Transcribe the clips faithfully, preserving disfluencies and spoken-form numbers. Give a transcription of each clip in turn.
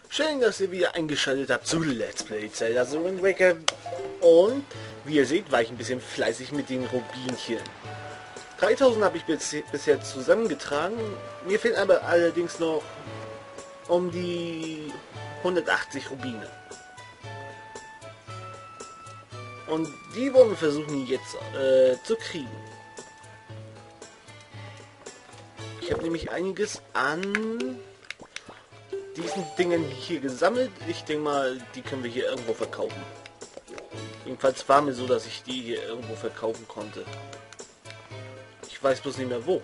Schön, dass ihr wieder eingeschaltet habt zu Let's Play Zelda The Wind Waker. Und wie ihr seht, war ich ein bisschen fleißig mit den Rubinchen. dreitausend habe ich bis, bisher zusammengetragen. Mir fehlen aber allerdings noch um die hundertachtzig Rubine. Und die wollen wir versuchen jetzt äh, zu kriegen. Ich habe nämlich einiges an diesen Dingen hier gesammelt. Ich denke mal, die können wir hier irgendwo verkaufen. Jedenfalls war mir so, dass ich die hier irgendwo verkaufen konnte. Ich weiß bloß nicht mehr wo.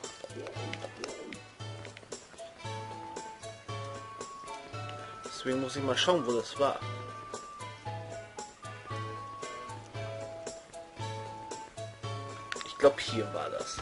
Deswegen muss ich mal schauen, wo das war. Ich glaube, hier war das.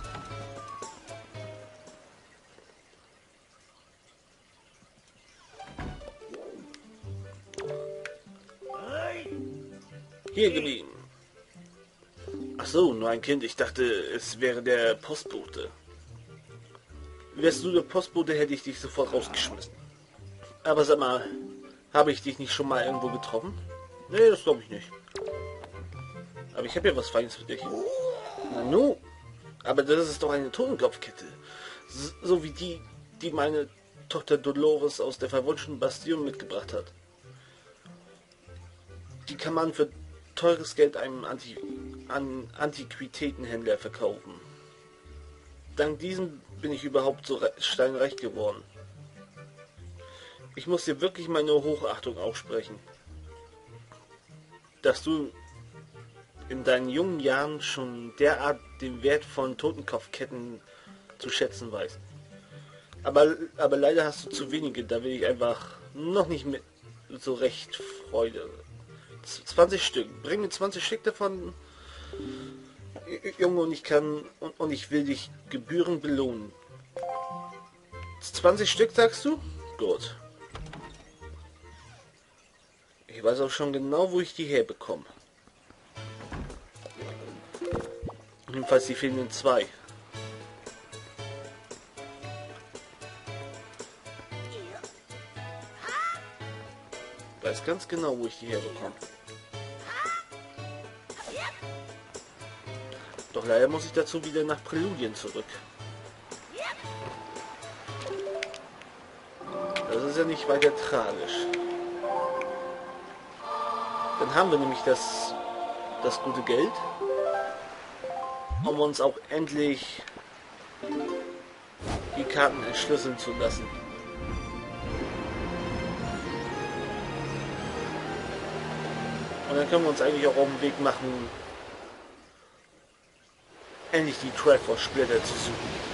Hier geblieben. Ach so, nur ein Kind. Ich dachte, es wäre der Postbote. Wärst du der Postbote, hätte ich dich sofort rausgeschmissen. Aber sag mal, habe ich dich nicht schon mal irgendwo getroffen? Nee, das glaube ich nicht. Aber ich habe ja was Feines für dich. Na nu, aber das ist doch eine Totenkopfkette. So wie die, die meine Tochter Dolores aus der verwunschenen Bastion mitgebracht hat. Die kann man für teures Geld einem Anti an Antiquitätenhändler verkaufen. Dank diesem bin ich überhaupt so steinreich geworden. Ich muss dir wirklich meine Hochachtung aussprechen, dass du in deinen jungen Jahren schon derart den Wert von Totenkopfketten zu schätzen weißt. Aber, aber leider hast du zu wenige, da will ich einfach noch nicht mit so recht Freude. zwanzig Stück. Bring mir zwanzig Stück davon, Junge, und ich kann und, und ich will dich gebührend belohnen. zwanzig Stück, sagst du? Gut. Ich weiß auch schon genau, wo ich die herbekomme. Jedenfalls die fehlenden zwei. Ich weiß ganz genau, wo ich die herbekomme. Doch leider muss ich dazu wieder nach Präludien zurück. Das ist ja nicht weiter tragisch. Dann haben wir nämlich das, das gute Geld, um uns auch endlich die Karten entschlüsseln zu lassen. Und dann können wir uns eigentlich auch auf den Weg machen, endlich die Triforce-Splitter zu suchen.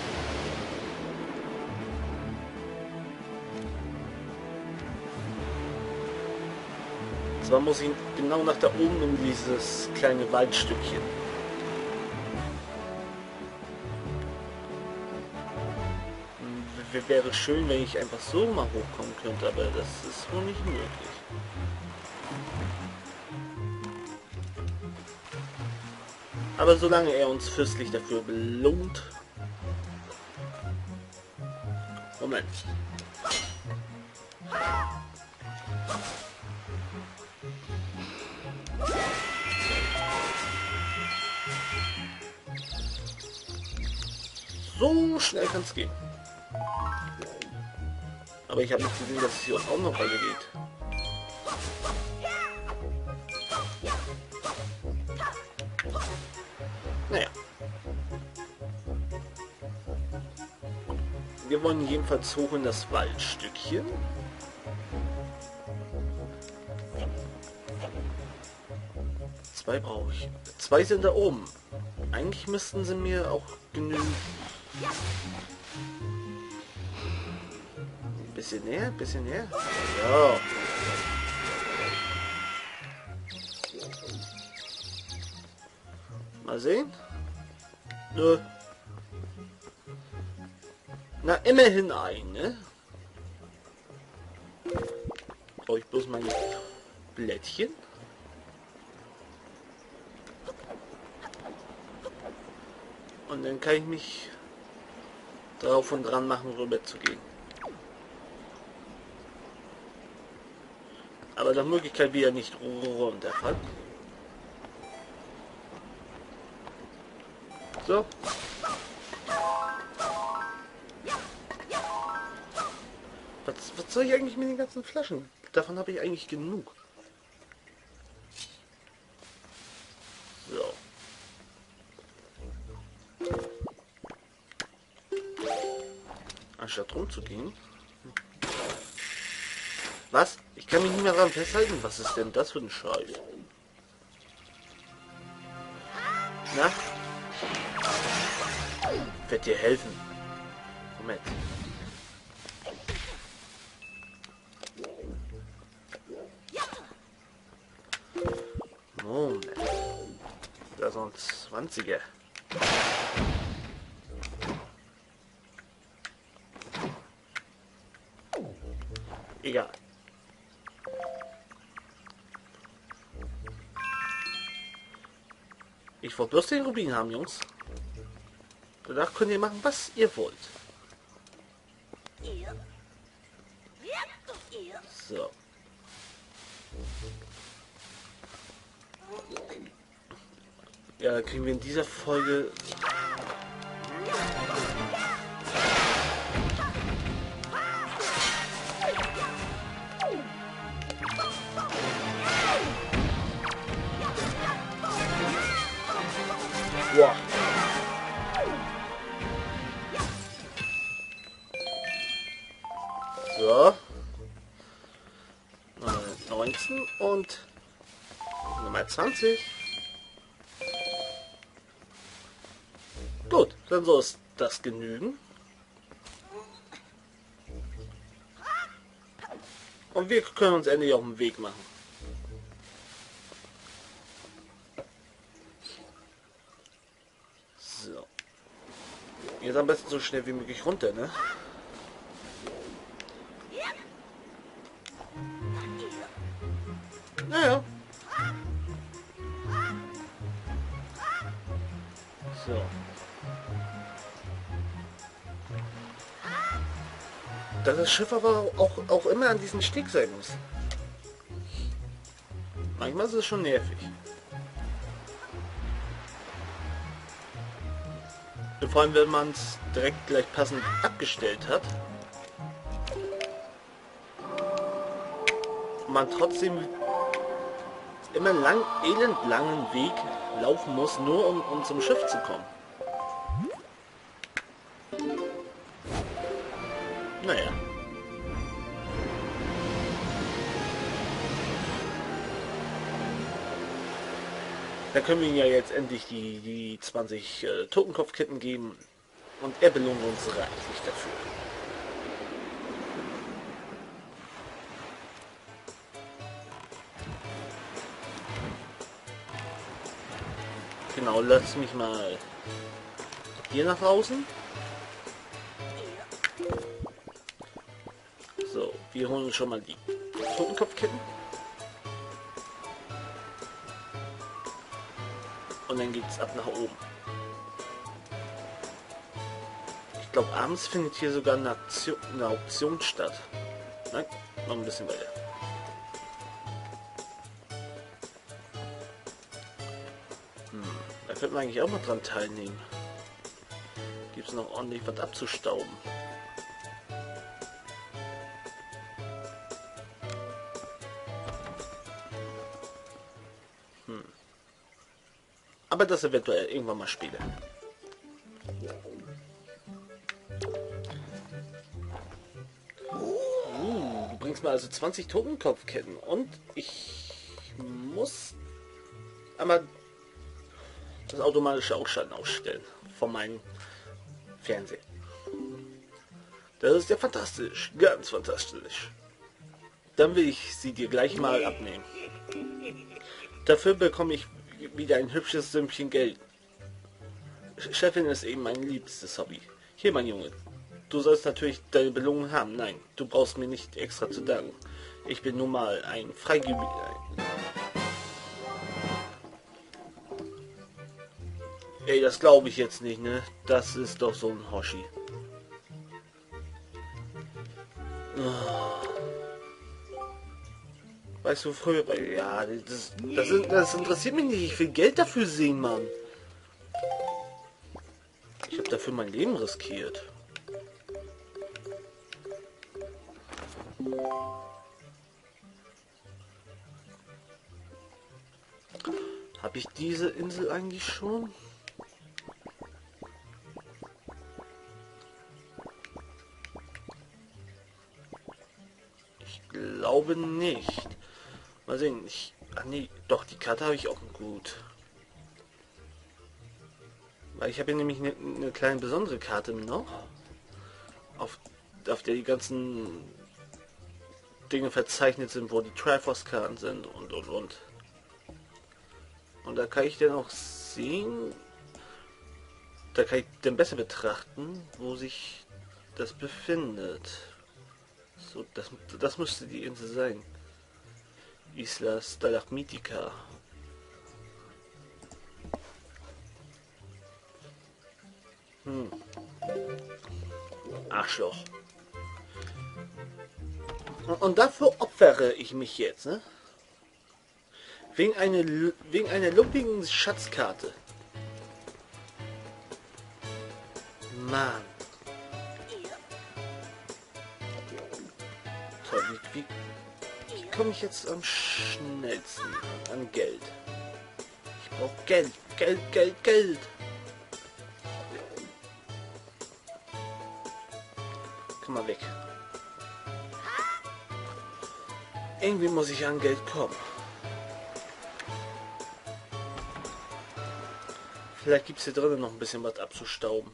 Zwar muss ich genau nach da oben in dieses kleine Waldstückchen. W- wäre schön, wenn ich einfach so mal hochkommen könnte, aber das ist wohl nicht möglich. Aber solange er uns fürstlich dafür belohnt... Moment. So schnell kann es gehen. Aber ich habe nicht gesehen, dass es hier auch noch weitergeht. Naja. Wir wollen jedenfalls hoch in das Waldstückchen. Zwei brauche ich. Zwei sind da oben. Eigentlich müssten sie mir auch genügen. Ein bisschen näher, ein bisschen näher. Ja. Mal sehen. Nö. Na, immerhin ein, ne? Brauche ich bloß meine Blättchen. Und dann kann ich mich drauf und dran machen, rüber zu gehen. Aber nach Möglichkeit wieder nicht runterfallen. So. Was, was soll ich eigentlich mit den ganzen Flaschen? Davon habe ich eigentlich genug. So. Anstatt rumzugehen. Was? Ich kann mich nicht mehr daran festhalten. Was ist denn das für ein Scheiß? Na? Ich werde dir helfen. Moment. Moment. Da sind zwanziger. Egal. Ich wollte bloß den Rubin haben, Jungs. Danach könnt ihr machen, was ihr wollt. So. Ja, dann kriegen wir in dieser Folge... Wow. So. neunzehn und Nummer zwanzig. Gut, dann soll es das genügen. Und wir können uns endlich auf den Weg machen. So. Jetzt am besten so schnell wie möglich runter, ne? Naja. So. Dass das Schiff aber auch, auch immer an diesem Steg sein muss. Manchmal ist es schon nervig. Vor allem, wenn man es direkt gleich passend abgestellt hat. Und man trotzdem immer lang, elend langen Weg laufen muss, nur um, um zum Schiff zu kommen. Naja. Da können wir ihm ja jetzt endlich die, die zwanzig äh, Totenkopfketten geben und er belohnt uns reichlich dafür. Genau, lass mich mal hier nach draußen. So, wir holen uns schon mal die Totenkopfketten. Und dann geht's ab nach oben. Ich glaube, abends findet hier sogar eine, Aktion, eine Auktion statt. Nein, noch ein bisschen weiter. Hm, da könnte man eigentlich auch mal dran teilnehmen. Gibt es noch ordentlich was abzustauben. Hm. Aber das eventuell irgendwann mal später. Uh, du bringst mir also zwanzig Totenkopfketten und ich muss einmal das automatische Ausschalten ausstellen von meinem Fernseher. Das ist ja fantastisch, ganz fantastisch. Dann will ich sie dir gleich mal abnehmen. Dafür bekomme ich wieder ein hübsches Sümmchen Geld. Chefin ist eben mein liebstes Hobby. Hier, mein Junge, du sollst natürlich deine Belohnung haben. Nein, du brauchst mir nicht extra zu danken. Ich bin nun mal ein Freigebiger. Ey, das glaube ich jetzt nicht, ne? Das ist doch so ein Hoshi. Oh. Weißt du, früher... Ja, das, das, das interessiert mich nicht. Ich will Geld dafür sehen, Mann. Ich habe dafür mein Leben riskiert. Habe ich diese Insel eigentlich schon? Ich glaube nicht. Mal sehen. Ich, ach nee, doch, die Karte habe ich auch gut. Weil ich habe hier nämlich eine, eine kleine besondere Karte noch. Auf, auf der die ganzen Dinge verzeichnet sind, wo die Triforce-Karten sind und und und. Und da kann ich dann auch sehen, da kann ich dann besser betrachten, wo sich das befindet. So, das, das müsste die Insel sein. Isla Stalagmitica. Hm. Arschloch. Und, und dafür opfere ich mich jetzt, ne? Wegen einer, wegen einer lumpigen Schatzkarte. Mann. Toll, wie, wie, wie komme ich jetzt am schnellsten an Geld? Ich brauche Geld, Geld, Geld, Geld. Komm mal weg. Irgendwie muss ich an Geld kommen. Vielleicht gibt es hier drinnen noch ein bisschen was abzustauben.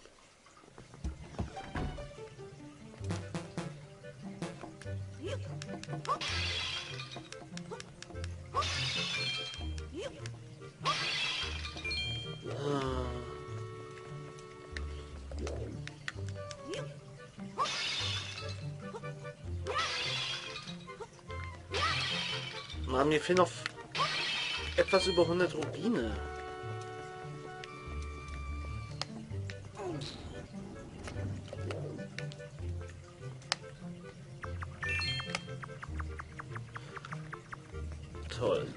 Mann, mir fehlen noch etwas über hundert Rubine. Toll.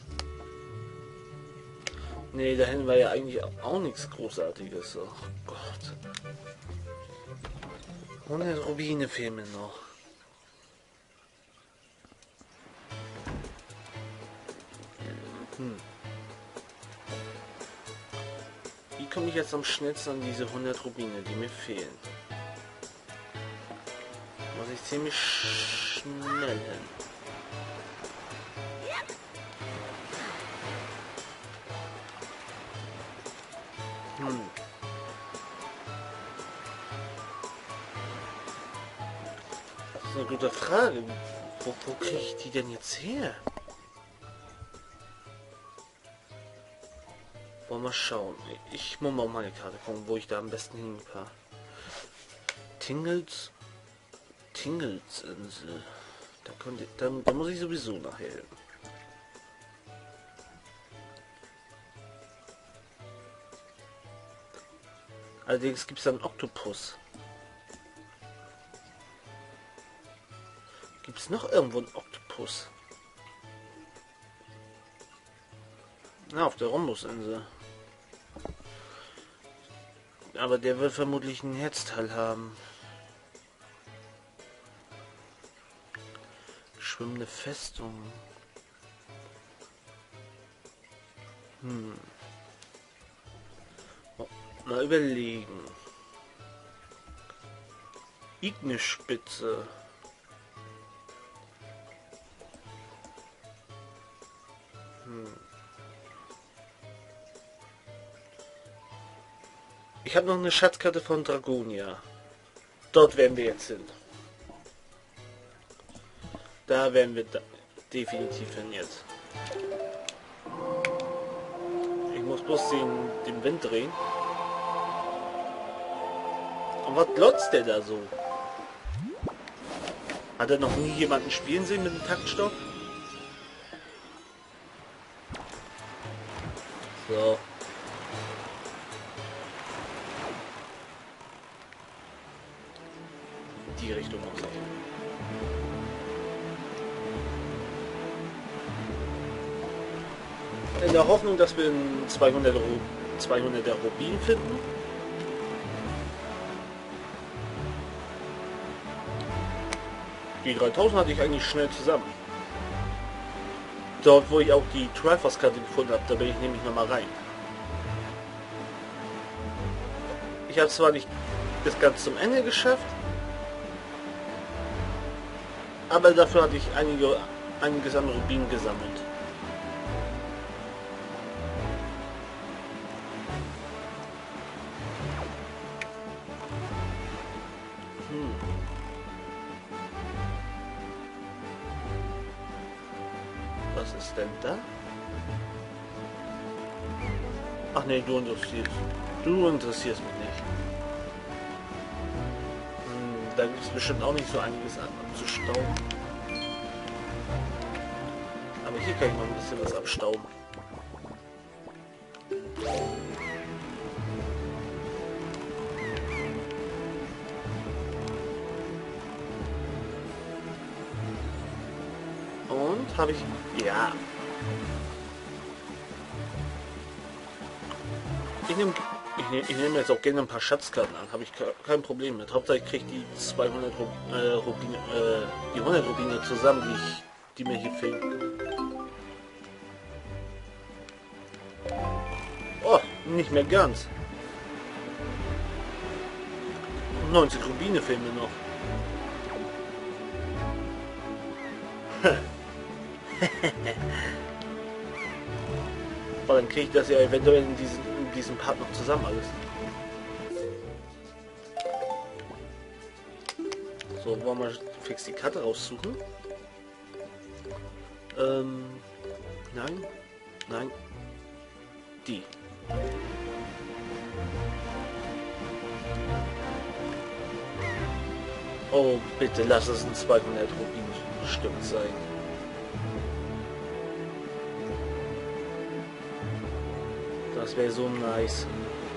Nee, dahin war ja eigentlich auch nichts Großartiges. Oh Gott. hundert Rubine fehlen mir noch. Hm. Wie komme ich jetzt am schnellsten an diese hundert Rubine, die mir fehlen? Muss ich ziemlich schnell hin. Hm. Das ist eine gute Frage. Wo, wo kriege ich die denn jetzt her? Wollen wir mal schauen. Ich muss mal auf meine Karte gucken, wo ich da am besten hinfahre. Tingles. Tingles Insel. Da, könnte, da, da muss ich sowieso nachher hin. Allerdings gibt es einen Oktopus. Gibt es noch irgendwo einen Oktopus? Na, auf der Rhombusinsel. Aber der wird vermutlich ein Herzteil haben. Schwimmende Festung. Hm. Mal überlegen. Ignisspitze. Hm. Ich habe noch eine Schatzkarte von Dragonia. Dort werden wir jetzt hin. Da werden wir da definitiv hin jetzt. Ich muss bloß den, den Wind drehen. Und was glotzt der da so? Hat er noch nie jemanden spielen sehen mit dem Taktstock? So. Die Richtung muss ich. In der Hoffnung, dass wir einen zweihunderter Rubin finden. Die dreitausend hatte ich eigentlich schnell zusammen. Dort, wo ich auch die Triforce-Karte gefunden habe, da bin ich nämlich nochmal rein. Ich habe zwar nicht das ganz zum Ende geschafft, aber dafür hatte ich einige, einiges an Rubin gesammelt. Hm. Was ist denn da? Ach nee, du interessierst. Du interessierst mich nicht. Hm, da gibt es bestimmt auch nicht so einiges an abzustauben. Aber hier kann ich mal ein bisschen was abstauben. Und habe ich... Ja. Ich nehme ich nehm, ich nehm jetzt auch gerne ein paar Schatzkarten an, habe ich kein Problem mit. Hauptsache ich kriege die zweihundert äh, Rubine, äh, die hundert Rubine zusammen, die, ich, die mir hier fehlen. Oh, nicht mehr ganz. neunzig Rubine fehlen mir noch. Oh, dann kriege ich das ja eventuell in diesen, in diesem Part noch zusammen alles. So, wollen wir fix die Karte raussuchen? Ähm, nein, nein, die. Oh, bitte lass es ein zweihundert Rubin Stück sein. Das wäre so nice.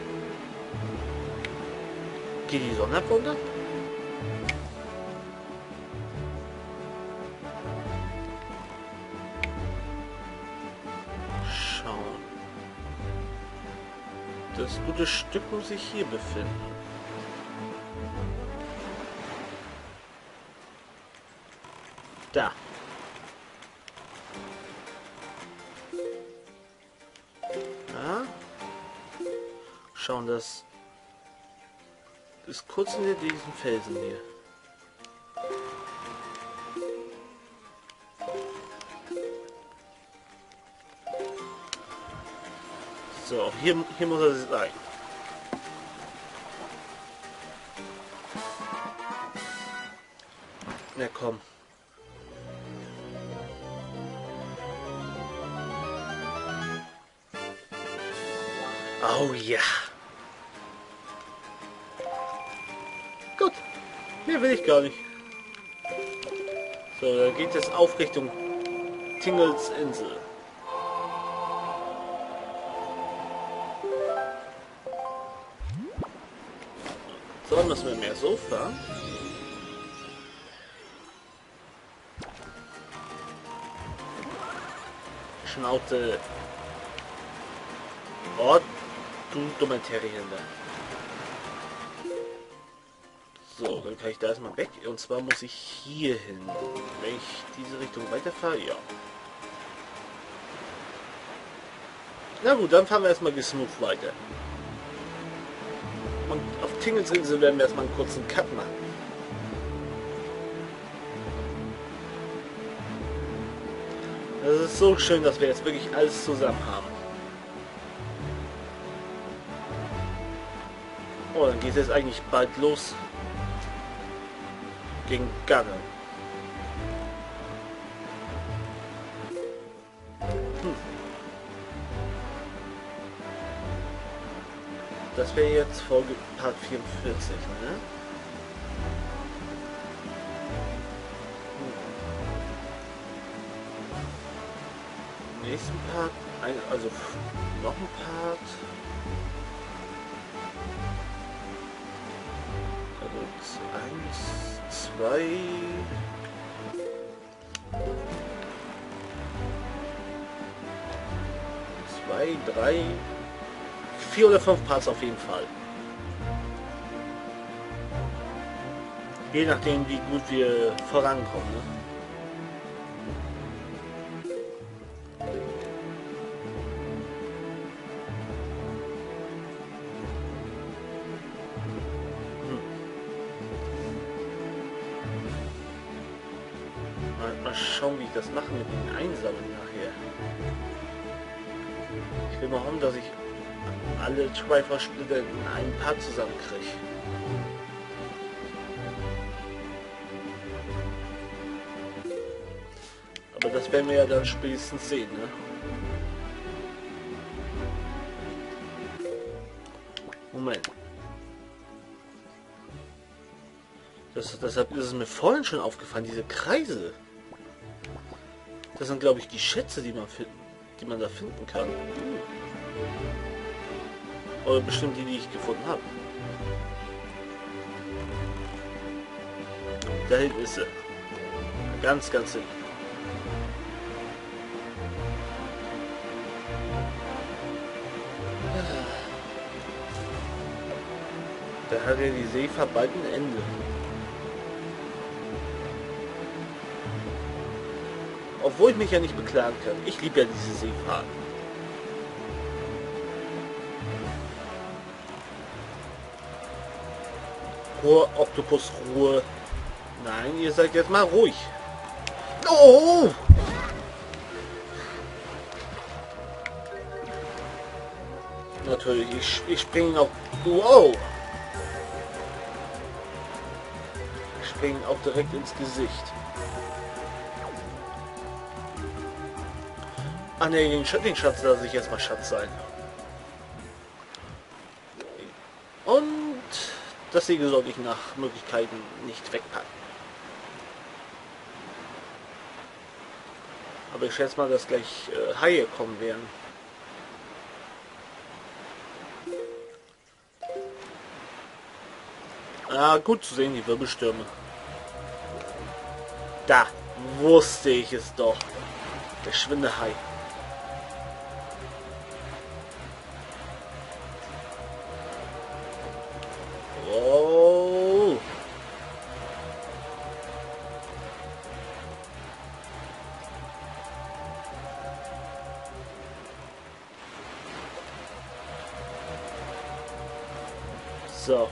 Geht die Sonne ab runter? Schauen. Das gute Stück muss sich hier befinden. Da. Ja. Schauen, das ist kurz hinter diesem Felsen hier. So, hier, hier muss er sein. Na komm. Oh ja. Gut. Mehr will ich gar nicht. So, da geht es auf Richtung Tingles Insel. So, müssen wir mehr so fahren. Schnauze. Oh, du dummer Terrier. So, dann kann ich da erstmal weg. Und zwar muss ich hier hin. Wenn ich diese Richtung weiterfahre, ja. Na gut, dann fahren wir erstmal gesmooth weiter. Und auf Tingles Insel werden wir erstmal einen kurzen Cut machen. Das ist so schön, dass wir jetzt wirklich alles zusammen haben. Oh, dann geht es jetzt eigentlich bald los. Gegen Garre. Hm. Das wäre jetzt Folge Part vierundvierzig, ne? Hm. Nächsten Part, ein, also noch ein Part. Also eins, zwei. zwei, drei, vier oder fünf Parts auf jeden Fall. Je nachdem, wie gut wir vorankommen. Ne? Hm. Mal, mal schauen, wie ich das mache mit den Einsammeln nachher. Ich will mal hoffen, dass ich alle Triforce-Splitter in einem Part zusammenkriege. Aber das werden wir ja dann spätestens sehen, ne? Moment. Das, deshalb ist es mir vorhin schon aufgefallen, diese Kreise. Das sind, glaube ich, die Schätze, die man finden, die man da finden kann. Oder bestimmt die, die ich gefunden habe. Da hinten ist sie. Ganz, ganz hinten. Da hat ja die Seefahrt bald ein Ende. Obwohl ich mich ja nicht beklagen kann. Ich liebe ja diese Seefahrt. Ruhe, Oktopus, Ruhe. Nein, ihr seid jetzt mal ruhig. Oh! Natürlich, ich, ich springe auch... Wow! Ich springe auch direkt ins Gesicht. Ah ne, den, Sch den Schatz lasse ich erstmal Schatz sein. Und das Segel sollte ich nach Möglichkeiten nicht wegpacken. Aber ich schätze mal, dass gleich äh, Haie kommen werden. Ah, gut zu sehen, die Wirbelstürme. Da wusste ich es doch. Der Schwindehai. Oh. So.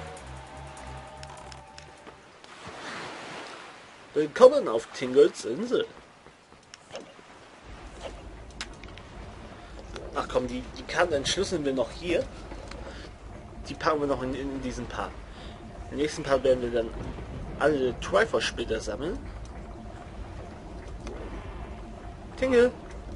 Willkommen auf Tingles Insel. Ach komm, die, die Karten entschlüsseln wir noch hier. Die packen wir noch in, in diesen Part. Im nächsten Part werden wir dann alle Triforce-Splitter sammeln. Tingle!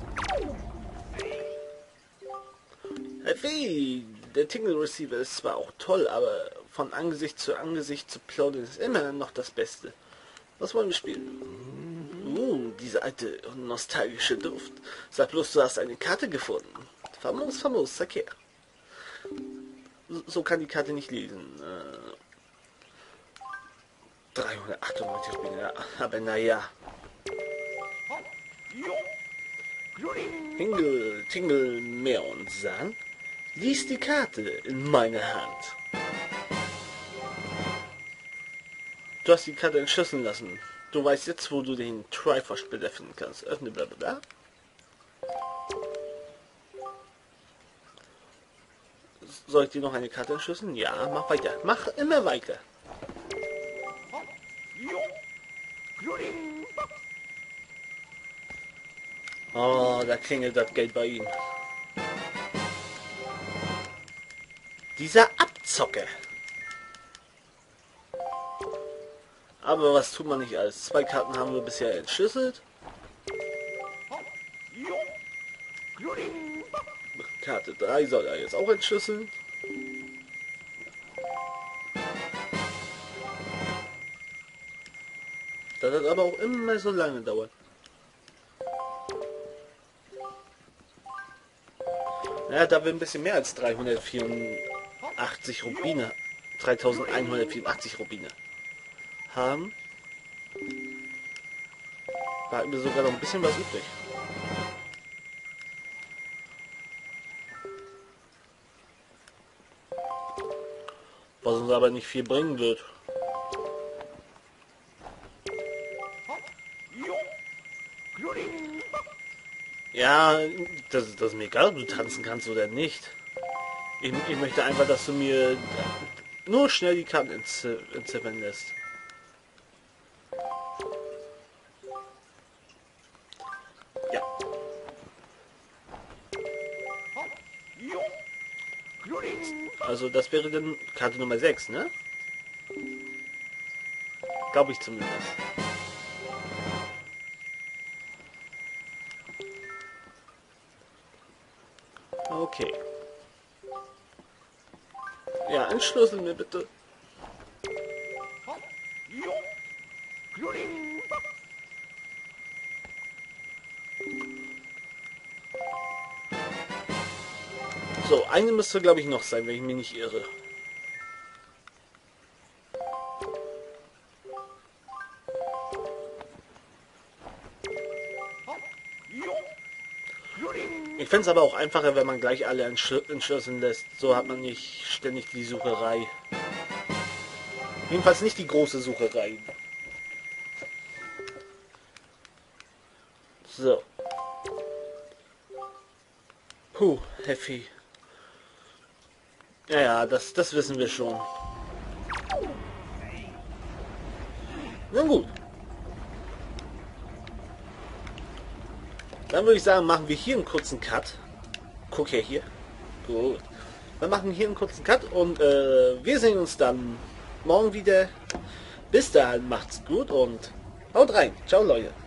Hey, der Tingle Receiver ist zwar auch toll, aber von Angesicht zu Angesicht zu plaudern ist immer noch das Beste. Was wollen wir spielen? Uh, diese alte nostalgische Duft. Sag bloß, du hast eine Karte gefunden. Famos, famos, Verkehr. So kann die Karte nicht lesen. Äh, dreihundertachtundneunzig Spieler, aber naja. Tingle, Tingle, Meer und Sand. Lies die Karte in meiner Hand. Du hast die Karte entschlüsseln lassen. Du weißt jetzt, wo du den Triforce-Splitter finden kannst. Öffne bla bla bla. Soll ich dir noch eine Karte entschlüsseln? Ja, mach weiter. Mach immer weiter. Oh, da klingelt das Geld bei ihm. Dieser Abzocker. Aber was tut man nicht alles? Zwei Karten haben wir bisher entschlüsselt. Karte drei soll er jetzt auch entschlüsseln. Das hat aber auch immer so lange dauert. Ja, da wir ein bisschen mehr als dreihundertvierundachtzig Rubine, dreitausendeinhundertvierundachtzig Rubine haben, behalten wir sogar noch ein bisschen was übrig. was uns aber nicht viel bringen wird. Ja, das, das ist mir egal, ob du tanzen kannst oder nicht. Ich, ich möchte einfach, dass du mir nur schnell die Karten entziffern lässt. Ja. Also das wäre dann Karte Nummer sechs, ne? Glaube ich zumindest. Okay. Ja, entschlüsseln mir bitte. So, eine müsste glaube ich noch sein, wenn ich mich nicht irre. Ich fände es aber auch einfacher, wenn man gleich alle entschlüsseln lässt. So hat man nicht ständig die Sucherei. Jedenfalls nicht die große Sucherei. So. Puh, Heffi. Ja, ja, das, das wissen wir schon. Na gut. Dann würde ich sagen, machen wir hier einen kurzen Cut. Guck her hier. Gut. Dann machen wir hier einen kurzen Cut und äh, wir sehen uns dann morgen wieder. Bis dahin, macht's gut und haut rein. Ciao, Leute.